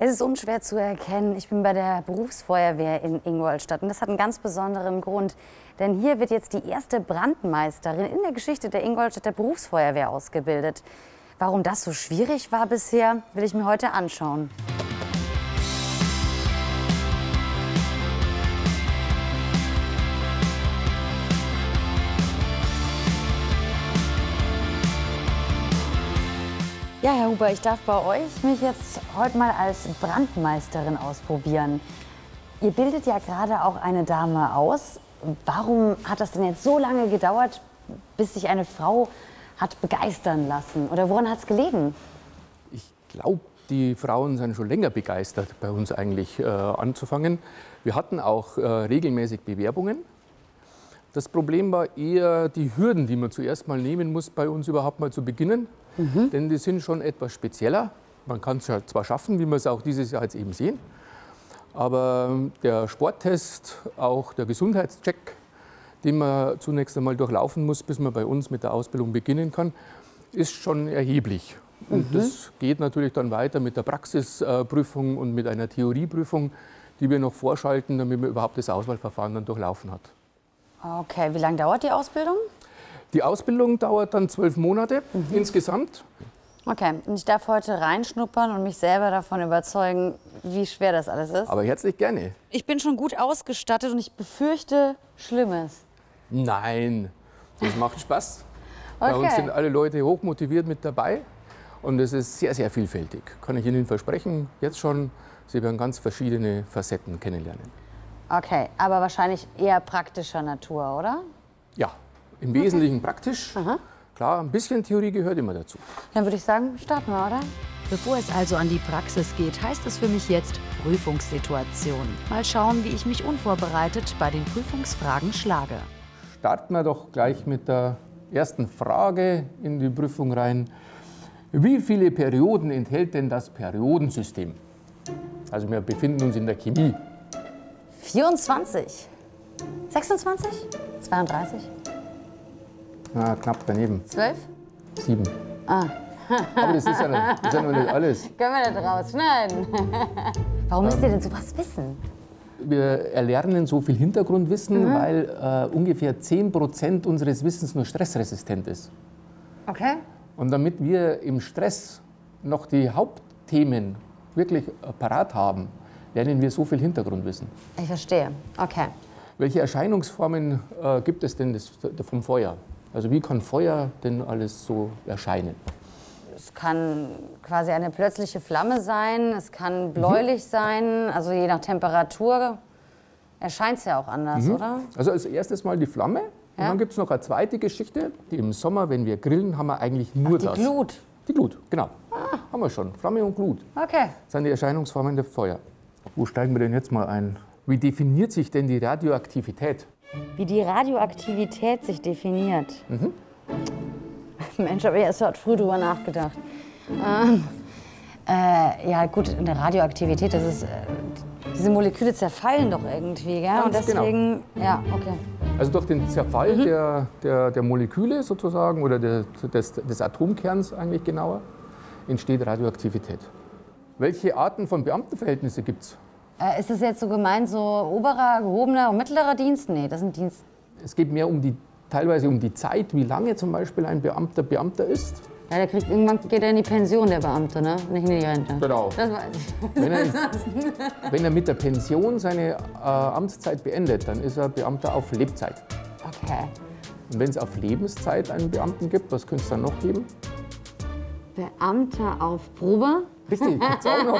Es ist unschwer zu erkennen, ich bin bei der Berufsfeuerwehr in Ingolstadt und das hat einen ganz besonderen Grund. Denn hier wird jetzt die erste Brandmeisterin in der Geschichte der Ingolstädter Berufsfeuerwehr ausgebildet. Warum das so schwierig war bisher, will ich mir heute anschauen. Ja, Herr Huber, ich darf bei euch mich jetzt heute mal als Brandmeisterin ausprobieren. Ihr bildet ja gerade auch eine Dame aus. Warum hat das denn jetzt so lange gedauert, bis sich eine Frau hat begeistern lassen? Oder woran hat es gelegen? Ich glaube, die Frauen sind schon länger begeistert, bei uns eigentlich anzufangen. Wir hatten auch regelmäßig Bewerbungen. Das Problem war eher die Hürden, die man zuerst mal nehmen muss, bei uns überhaupt mal zu beginnen. Denn die sind schon etwas spezieller. Man kann es zwar schaffen, wie wir es auch dieses Jahr jetzt eben sehen, aber der Sporttest, auch der Gesundheitscheck, den man zunächst einmal durchlaufen muss, bis man bei uns mit der Ausbildung beginnen kann, ist schon erheblich. Und das geht natürlich dann weiter mit der Praxisprüfung und mit einer Theorieprüfung, die wir noch vorschalten, damit man überhaupt das Auswahlverfahren dann durchlaufen hat. Okay, wie lange dauert die Ausbildung? Die Ausbildung dauert dann 12 Monate insgesamt. Okay, und ich darf heute reinschnuppern und mich selber davon überzeugen, wie schwer das alles ist. Aber herzlich gerne. Ich bin schon gut ausgestattet und ich befürchte Schlimmes. Nein, das macht Spaß. Okay. Bei uns sind alle Leute hochmotiviert mit dabei und es ist sehr, sehr vielfältig. Kann ich Ihnen versprechen, jetzt schon, Sie werden ganz verschiedene Facetten kennenlernen. Okay, aber wahrscheinlich eher praktischer Natur, oder? Ja, im Wesentlichen praktisch. Klar, ein bisschen Theorie gehört immer dazu. Dann würde ich sagen, starten wir, oder? Bevor es also an die Praxis geht, heißt es für mich jetzt Prüfungssituation. Mal schauen, wie ich mich unvorbereitet bei den Prüfungsfragen schlage. Starten wir doch gleich mit der ersten Frage in die Prüfung rein. Wie viele Perioden enthält denn das Periodensystem? Also wir befinden uns in der Chemie. 24. 26? 32? Na, knapp daneben. 12? 7. Aber das ist ja noch nicht alles. Können wir da draus schneiden? Warum müsst ihr denn sowas wissen? Wir erlernen so viel Hintergrundwissen, weil ungefähr 10% unseres Wissens nur stressresistent ist. Okay. Und damit wir im Stress noch die Hauptthemen wirklich parat haben, lernen wir so viel Hintergrundwissen. Ich verstehe. Okay. Welche Erscheinungsformen gibt es denn vom Feuer? Also wie kann Feuer denn alles so erscheinen? Es kann quasi eine plötzliche Flamme sein, es kann bläulich sein, also je nach Temperatur erscheint es ja auch anders, oder? Also als erstes mal die Flamme. Und dann gibt es noch eine zweite Geschichte. Die im Sommer, wenn wir grillen, haben wir eigentlich nur das. Die Glut. Die Glut, genau. Haben wir schon. Flamme und Glut. Okay. Das sind die Erscheinungsformen der Feuer. Wo steigen wir denn jetzt mal ein? Wie definiert sich denn die Radioaktivität? Wie die Radioaktivität sich definiert. Mensch, habe ich erst heute früh drüber nachgedacht. Ja gut, in der Radioaktivität, das ist, diese Moleküle zerfallen doch irgendwie, gell? Ganz und deswegen, ja, okay. Also durch den Zerfall der Moleküle sozusagen oder des Atomkerns eigentlich genauer, entsteht Radioaktivität. Welche Arten von Beamtenverhältnissen gibt es? Ist das jetzt so gemeint, so oberer, gehobener und mittlerer Dienst? Nee, das sind Dienst. Es geht mehr teilweise um die Zeit, wie lange zum Beispiel ein Beamter ist. Ja, irgendwann geht er in die Pension, der Beamte, ne? Nicht in die Rente. Genau. Das weiß ich. Wenn er mit der Pension seine Amtszeit beendet, dann ist er Beamter auf Lebzeit. Okay. Und wenn es auf Lebenszeit einen Beamten gibt, was könnte es dann noch geben? Beamter auf Probe? Richtig, gibt es auch noch.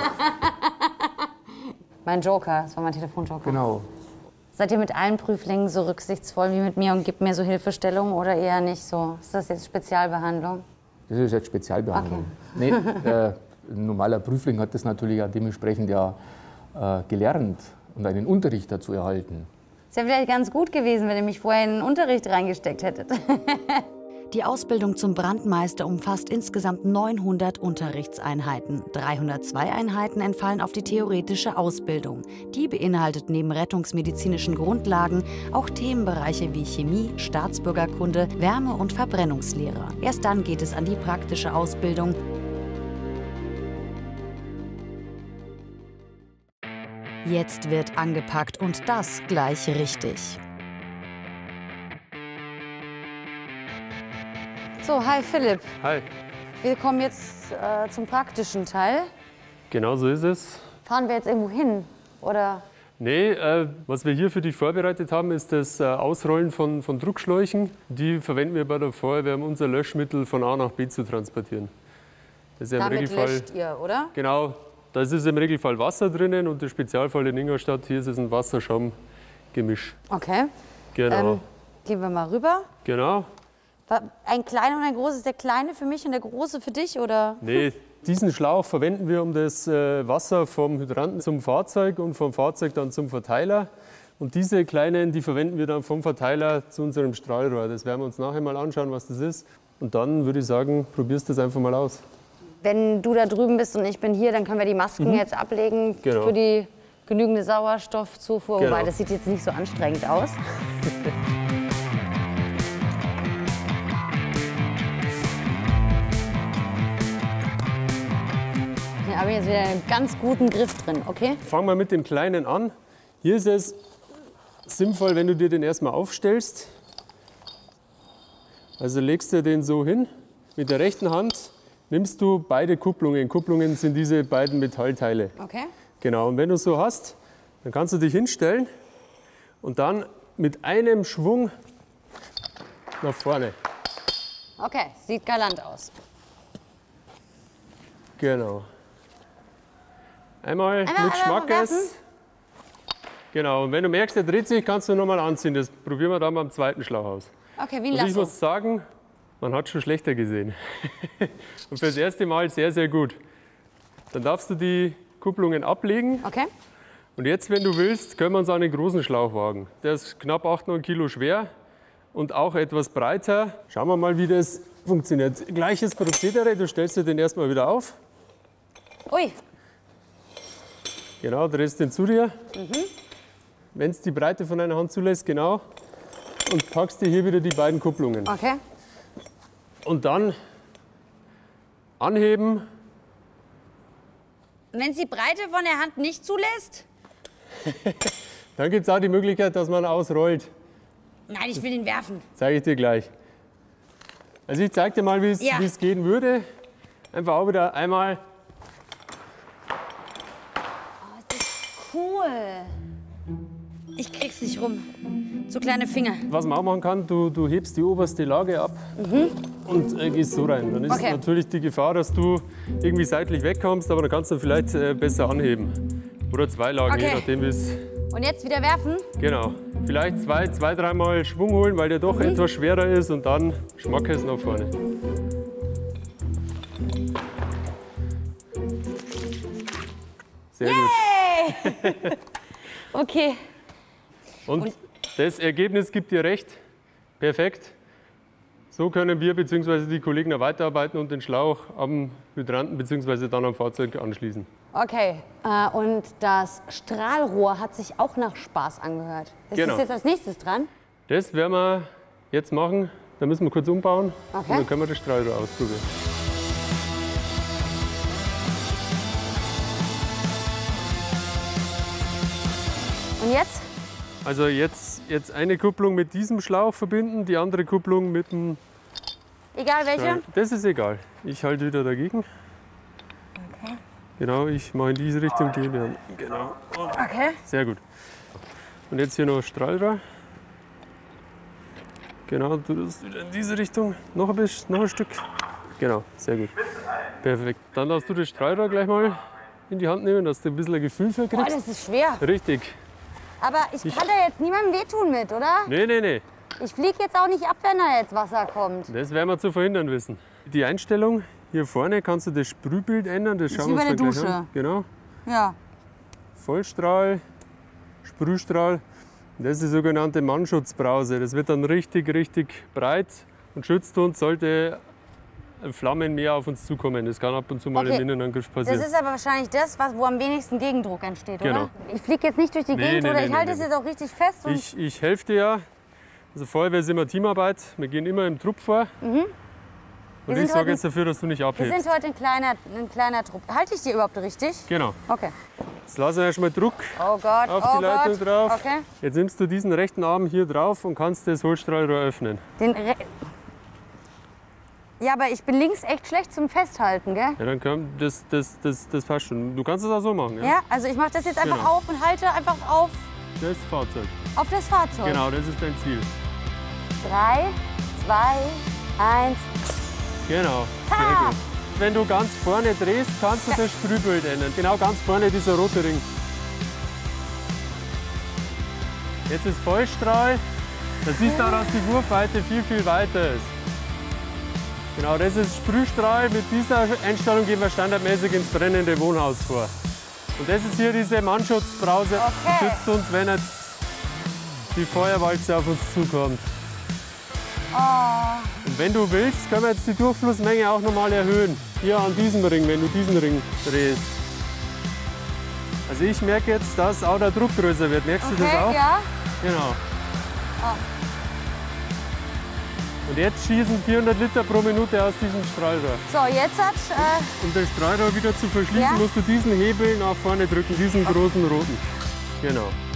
Mein Joker, das war mein Telefonjoker. Genau. Seid ihr mit allen Prüflingen so rücksichtsvoll wie mit mir und gebt mir so Hilfestellung oder eher nicht so? Ist das jetzt Spezialbehandlung? Das ist jetzt Spezialbehandlung. Okay. Nee, ein normaler Prüfling hat das natürlich auch dementsprechend ja gelernt und einen Unterricht dazu erhalten. Ist ja vielleicht ganz gut gewesen, wenn ihr mich vorher in den Unterricht reingesteckt hättet. Die Ausbildung zum Brandmeister umfasst insgesamt 900 Unterrichtseinheiten. 302 Einheiten entfallen auf die theoretische Ausbildung. Die beinhaltet neben rettungsmedizinischen Grundlagen auch Themenbereiche wie Chemie, Staatsbürgerkunde, Wärme- und Verbrennungslehre. Erst dann geht es an die praktische Ausbildung. Jetzt wird angepackt und das gleich richtig. So, hi Philipp. Hi. Wir kommen jetzt zum praktischen Teil. Genau so ist es. Fahren wir jetzt irgendwo hin, oder? Nee, was wir hier für dich vorbereitet haben, ist das Ausrollen von Druckschläuchen. Die verwenden wir bei der Feuerwehr, um unser Löschmittel von A nach B zu transportieren. Das ist ja im Damit Regelfall, löscht ihr, oder? genau, da ist im Regelfall Wasser drinnen und der Spezialfall in Ingolstadt, hier ist es ein Wasserschaumgemisch. Okay. Genau. Gehen wir mal rüber. Genau. Ein kleiner und ein großes. Ist der kleine für mich und der große für dich, oder? Nee, diesen Schlauch verwenden wir, um das Wasser vom Hydranten zum Fahrzeug und vom Fahrzeug dann zum Verteiler. Und diese kleinen, die verwenden wir dann vom Verteiler zu unserem Strahlrohr. Das werden wir uns nachher mal anschauen, was das ist. Und dann würde ich sagen, probierst das einfach mal aus. Wenn du da drüben bist und ich bin hier, dann können wir die Masken jetzt ablegen Genau. für die genügende Sauerstoffzufuhr. Genau. Wobei, das sieht jetzt nicht so anstrengend aus. Hier habe ich jetzt wieder einen ganz guten Griff drin, okay? Fangen wir mit dem Kleinen an. Hier ist es sinnvoll, wenn du dir den erstmal aufstellst. Also legst du den so hin. Mit der rechten Hand nimmst du beide Kupplungen. Kupplungen sind diese beiden Metallteile. Okay. Genau, und wenn du es so hast, dann kannst du dich hinstellen und dann mit einem Schwung nach vorne. Okay, sieht galant aus. Genau. Einmal mit einmal Schmackes. werfen. Genau, und wenn du merkst, der dreht sich, kannst du nochmal anziehen. Das probieren wir dann beim zweiten Schlauch aus. Okay, wie ein Und ich Lasso. muss sagen, man hat schon schlechter gesehen. Und fürs erste Mal sehr, sehr gut. Dann darfst du die Kupplungen ablegen. Okay. Und jetzt, wenn du willst, können wir uns an den großen Schlauch wagen. Der ist knapp 8-9 Kilo schwer und auch etwas breiter. Schauen wir mal, wie das funktioniert. Gleiches Prozedere, du stellst dir den erstmal wieder auf. Ui, Genau, drehst den zu dir. Wenn es die Breite von deiner Hand zulässt, genau. Und packst dir hier wieder die beiden Kupplungen. okay. Und dann anheben. Und wenn es die Breite von der Hand nicht zulässt? Dann gibt es auch die Möglichkeit, dass man ausrollt. Nein, ich will ihn werfen. Zeige ich dir gleich. Also ich zeige dir mal, wie es Ja. wie es gehen würde. Einfach auch wieder einmal. Cool. Ich krieg's nicht rum. So kleine Finger. Was man auch machen kann, du hebst die oberste Lage ab und gehst so rein. Dann ist Okay. natürlich die Gefahr, dass du irgendwie seitlich wegkommst, aber dann kannst du vielleicht besser anheben. Oder zwei Lagen, Okay. je nachdem wie es. Und jetzt wieder werfen? Genau. Vielleicht zwei, dreimal Schwung holen, weil der doch etwas schwerer ist und dann Schmackes nach vorne. Sehr gut. Okay. Und das Ergebnis gibt dir recht. Perfekt. So können wir bzw. die Kollegen weiterarbeiten und den Schlauch am Hydranten bzw. dann am Fahrzeug anschließen. Okay. Und das Strahlrohr hat sich auch nach Spaß angehört. Ist Genau. das jetzt als nächstes dran? Das werden wir jetzt machen. Da müssen wir kurz umbauen Okay. und dann können wir das Strahlrohr ausprobieren. Und jetzt? Also jetzt eine Kupplung mit diesem Schlauch verbinden, die andere Kupplung mit dem Egal welche? Das ist egal. Ich halte wieder dagegen. Okay. Genau, ich mache in diese Richtung, die Hand. Genau. Okay. Sehr gut. Und jetzt hier noch Strahlrohr. Genau, du tust wieder in diese Richtung. Noch ein Stück. Genau, sehr gut. Perfekt. Dann darfst du das Strahlrohr gleich mal in die Hand nehmen, dass du ein bisschen ein Gefühl für Boah, kriegst. das ist schwer. Richtig. Aber ich kann da jetzt niemandem wehtun mit, oder? Nee. Ich fliege jetzt auch nicht ab, wenn da jetzt Wasser kommt. Das werden wir zu verhindern wissen. Die Einstellung, hier vorne kannst du das Sprühbild ändern. Das schauen wie wir uns bei dann der gleich Dusche. an. Genau. Ja. Vollstrahl, Sprühstrahl. Das ist die sogenannte Mannschutzbrause. Das wird dann richtig breit und schützt uns, sollte Flammen mehr auf uns zukommen. Das kann ab und zu mal Okay. im Innenangriff passieren. Das ist aber wahrscheinlich das, wo am wenigsten Gegendruck entsteht, Genau. oder? Ich fliege jetzt nicht durch die Gegend, nee, oder? nee, Ich halte nee, es nee. jetzt auch richtig fest. Und Ich helfe dir ja. Also Feuerwehr ist immer Teamarbeit. Wir gehen immer im Trupp vor. Und Wir ich sind sorge heute- jetzt dafür, dass du nicht wir abhebst. sind heute ein kleiner Trupp. Halte ich dir überhaupt richtig? Genau. Okay. Jetzt lassen wir erstmal Druck Oh Gott, auf oh die Leitung Gott. drauf. Okay. Jetzt nimmst du diesen rechten Arm hier drauf und kannst das Hohlstrahlrohr öffnen. Ja, aber ich bin links echt schlecht zum Festhalten, gell? Ja, dann das passt schon. Du kannst es auch so machen. Ja? Ja, also ich mache das jetzt einfach Genau. auf und halte einfach auf Das Fahrzeug. das Fahrzeug. Genau, das ist dein Ziel. 3, 2, 1. Genau, sehr gut. Wenn du ganz vorne drehst, kannst du das Sprühbild ändern. Genau ganz vorne dieser rote Ring. Jetzt ist Vollstrahl. Da siehst du auch, dass die Wurfweite viel, viel weiter ist. Genau, das ist Sprühstrahl. Mit dieser Einstellung gehen wir standardmäßig ins brennende Wohnhaus vor. Und das ist hier diese Mannschutzbrause. Okay. Die schützt uns, wenn jetzt die Feuerwalze auf uns zukommt. Und wenn du willst, können wir jetzt die Durchflussmenge auch nochmal erhöhen. Hier an diesem Ring, wenn du diesen Ring drehst. Also ich merke jetzt, dass auch der Druck größer wird. Merkst du das auch? Ja. Genau. Und jetzt schießen 400 Liter pro Minute aus diesem Strahlrohr. So, jetzt hat. Um das Strahlrohr wieder zu verschließen, Ja. musst du diesen Hebel nach vorne drücken, diesen großen roten. Genau.